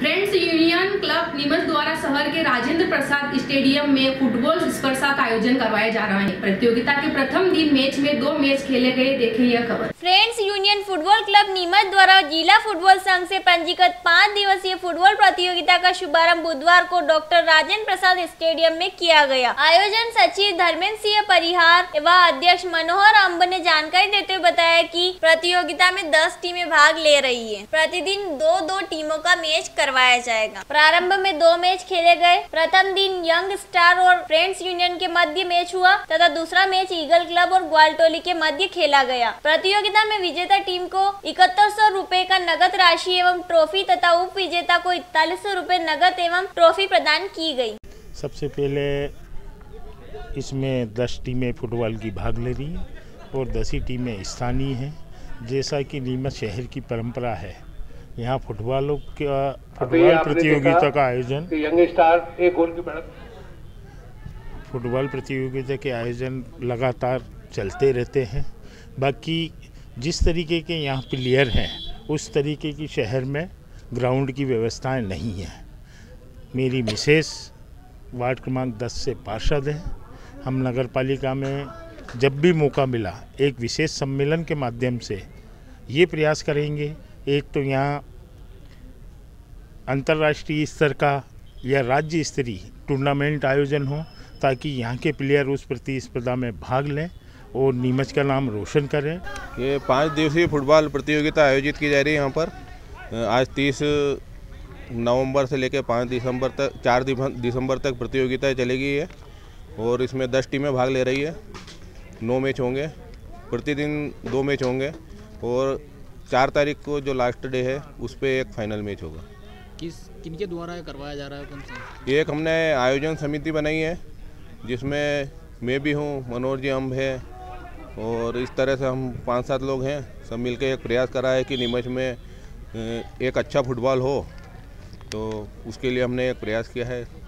Friends union club Neemuch द्वारा शहर के राजेंद्र प्रसाद स्टेडियम में फुटबॉल स्पर्धा का आयोजन करवाया जा रहा है। प्रतियोगिता के प्रथम दिन मैच में 2 मैच खेले गए। देखें यह खबर। Friends union football club Neemuch द्वारा जिला फुटबॉल संघ से पंजीकृत 5 दिवसीय फुटबॉल प्रतियोगिता का शुभारंभ बुधवार को डॉक्टर राजेंद्र प्रसाद स्टेडियम में किया गया। आयोजन सचिव धर्मेंद्र सिंह परिहार व अध्यक्ष मनोहर अम्ब ने जानकारी देते हुए बताया कि प्रतियोगिता में 10 टीमें भाग ले रही है। प्रतिदिन 2-2 टीमों का मैच करवाया जाएगा। प्रारंभ में 2 मैच खेले गए। प्रथम दिन यंग स्टार और फ्रेंड्स यूनियन के मध्य मैच हुआ तथा दूसरा मैच ईगल क्लब और ग्वालटोली के मध्य खेला गया। प्रतियोगिता में विजेता टीम को 7100 रुपए का नगद राशि एवं ट्रॉफी तथा उप विजेता को 4100 रुपए नगद एवं ट्रॉफी प्रदान की गई। सबसे पहले इसमें 10 टीमें फुटबॉल की भाग ले रही हैं और 10 ही टीमें स्थानीय हैं। जैसा कि नीमच शहर की परंपरा है, यहाँ फुटबॉल प्रतियोगिता का आयोजन फुटबॉल प्रतियोगिता के आयोजन लगातार चलते रहते हैं। बाकी जिस तरीके के यहाँ प्लेयर हैं उस तरीके की शहर में ग्राउंड की व्यवस्थाएं नहीं हैं। मेरी मिसेस वार्ड क्रमांक 10 से पार्षद हैं। हम नगर पालिका में जब भी मौका मिला एक विशेष सम्मेलन के माध्यम से ये प्रयास करेंगे, एक तो यहाँ अंतर्राष्ट्रीय स्तर का या राज्य स्तरीय टूर्नामेंट आयोजन हो ताकि यहाँ के प्लेयर उस प्रतिस्पर्धा में भाग लें और नीमच का नाम रोशन करें। ये 5 दिवसीय फुटबॉल प्रतियोगिता आयोजित की जा रही है यहाँ पर। आज 30 नवंबर से लेकर 5 दिसंबर तक 4 दिसंबर तक प्रतियोगिता चलेगी है और इसमें 10 टीमें भाग ले रही है। 9 मैच होंगे, प्रतिदिन 2 मैच होंगे और 4 तारीख को जो लास्ट डे है उस पर एक फाइनल मैच होगा। किनके द्वारा करवाया जा रहा है? कौन सा? एक हमने आयोजन समिति बनाई है जिसमें मैं भी हूँ, मनोहर जी अम्ब है और इस तरह से हम 5-7 लोग हैं। सब मिलकर एक प्रयास करा है कि नीमच में एक अच्छा फुटबॉल हो, तो उसके लिए हमने एक प्रयास किया है।